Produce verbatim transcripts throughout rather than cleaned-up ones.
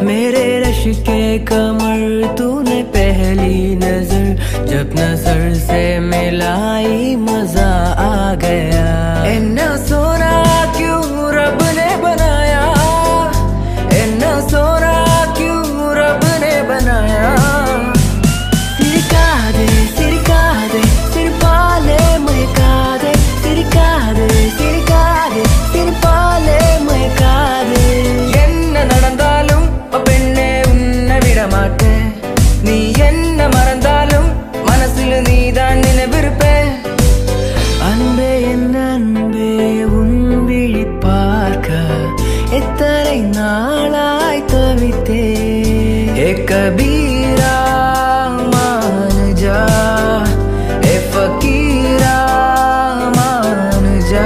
मेरे रश के कमर तूने पहली नजर जब नजर से मिलाई मजा आ गया। इन्ना सोना क्यों रब ने बनाया, इन्ना सोना क्यों रब ने बनाया। सिरका दे सिरका दे सिर पाले महका दे, सिरका दे सिरका दे सिर पाले महका दे। என்ன நடந்தாலும் பெண்ணே உன்னை விட மாட்டேன், நீ என்ன மறந்தாலும் மனசில் நீதான் நினைவிருப்பேன்। அன்பே என் அன்பே உன் விழி பார்க்க எத்தனை நாளாய் தவித்தேன்। ஏ கபீரா मान जा, ए फकीरा मान जा।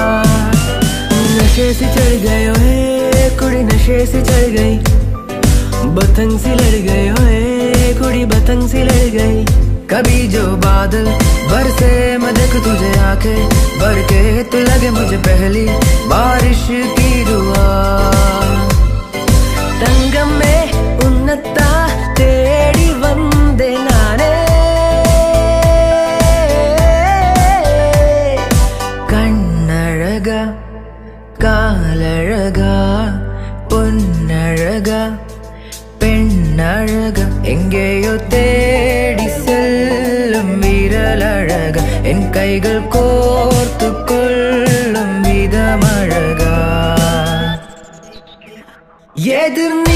नशे से चढ़ गए होए कुड़ी, नशे से चढ़ गई, बतंग सी लड़ गए होए कुड़ी, बतंग सी लड़ गई। कभी जो बादल बरसे मैं देख तुझे आके भर के, तो लगे मुझे पहली बारिश की दुआ। तंगम में उन्नता तेड़ी वंदे नाने, कन्नड़गा कालड़गा பொன்னழகா பெண்ணழகா எங்கேயோ தேடி செல்லும் விரலழகா, என் கைகள் கோர்த்து கொள்ளும் விதமழகா। எதிர்